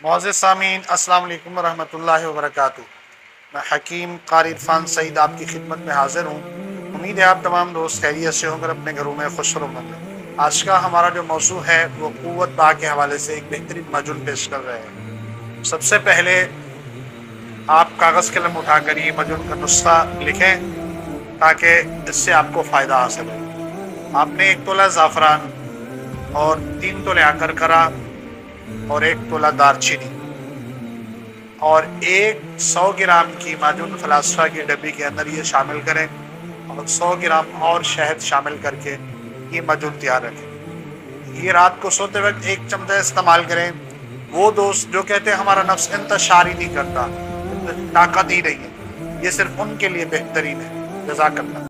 मुअज़्ज़िज़ सामीन अस्सलाम वालेकुम रहमतुल्लाहि व बरकातुहू। मैं हकीम क़ारी इरफ़ान सईद आपकी खिदमत में हाज़िर हूँ। उम्मीद है आप तमाम दोस्त खैरियत से होकर अपने घरों में खुश रहमंद हैं। आज का हमारा जो मौज़ू है वो क़ुव्वत बा के हवाले से एक बेहतरीन मजूल पेश कर रहे हैं। सबसे पहले आप कागज़ कलम उठाकर ये मजूल का नुस्ख़ा लिखें ताकि इससे आपको फ़ायदा हासिल हो। आपने 1 तोला ज़ाफ़रान और 3 तोले शकरकंद और 1 तोला दालचीनी और 100 ग्राम की माजून फलासफा की डब्बी के अंदर ये शामिल करें और 100 ग्राम और शहद शामिल करके ये माजून तैयार रखें। ये रात को सोते वक्त 1 चमचा इस्तेमाल करें। वो दोस्त जो कहते हैं हमारा नफ्स इंतशार ही नहीं करता, ताकत ही नहीं है, ये सिर्फ उनके लिए बेहतरीन है। जज़ाकल्लाह।